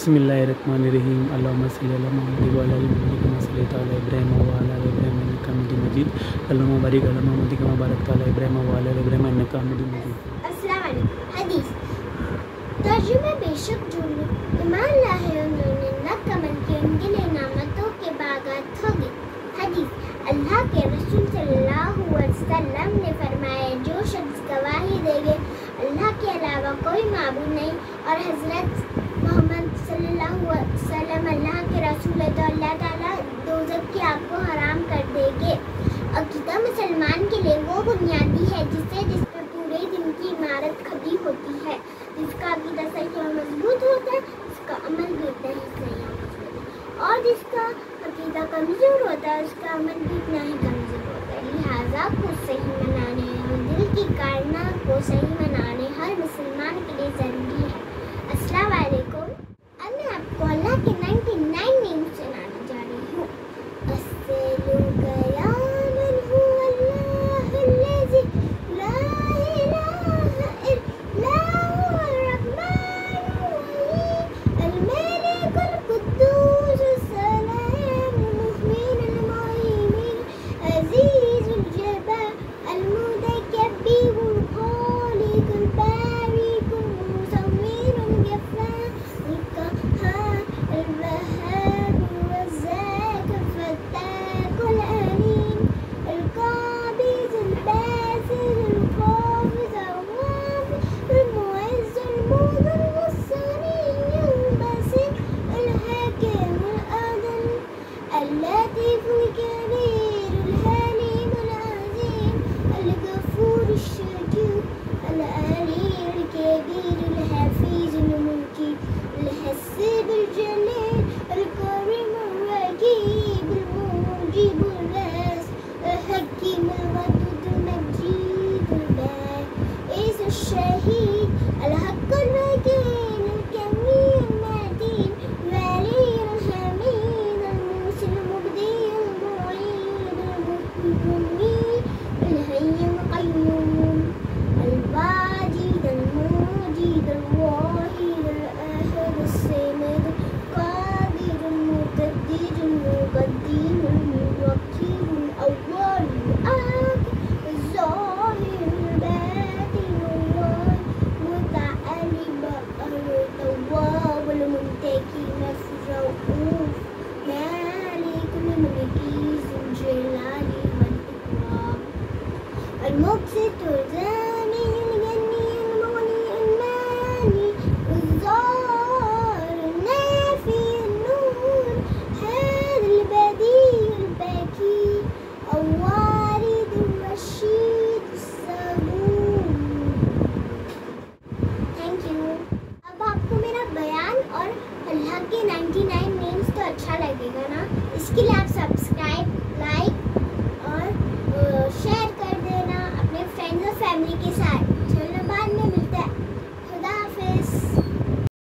बिस्मिल्लाहिर्रहमानिर्रहीम अल्लाहुम्मा सल्लि अला मुहम्मद व अला आलि मुहम्मद कमा सल्लैता अला इब्राहीम व अला आलि इब्राहीम इन्नका हमीदुम मजीद अल्लाहुम्मा बारिक अला मुहम्मद कमा बारकता अला इब्राहीम व अला आलि इब्राहीम इन्नका हमीदुम मजीद। अस्सलाम वालेकुम। हदीस तर्जुमा बेशक जो ईमान लाए उन्होंने न कमल के उनके लिए नामतों के बागात होगी। हदीस अल्लाह के रसूल सल्लल्लाहु अलैहि वसल्लम ने फरमाया, जो शख्स गवाही देंगे अल्लाह के अलावा कोई माबूद नहीं और हज़रत मोहम्मद सल्लल्लाहु अलैहि वसल्लम अल्लाह के रसूल है, तो अल्लाह ताला दोज़ख की आग को हराम कर देंगे। अक़ीदा मुसलमान के लिए वो बुनियादी है जिस पर पूरे दिन की इमारत खड़ी होती है। जिसका अक़ीदा सही और मजबूत होता है, उसका अमल भी उतना ही सही और मजबूत है, और जिसका अक़ीदा कमज़ोर होता है, उसका अमल भी उतना ही कमज़ोर होता है। लिहाजा को सही मनाने और दिल की कारना को सही मनाने हर मुसलमान के लिए ज़रूरी है। अस्सलाम वालेकुम। अब मैं आपको अल्लाह के 99 नेम सुनाने जा रही हूँ। अल्लाह के 99 नेम्स तो अच्छा लगेगा ना, इसके लिए आप सब्सक्राइब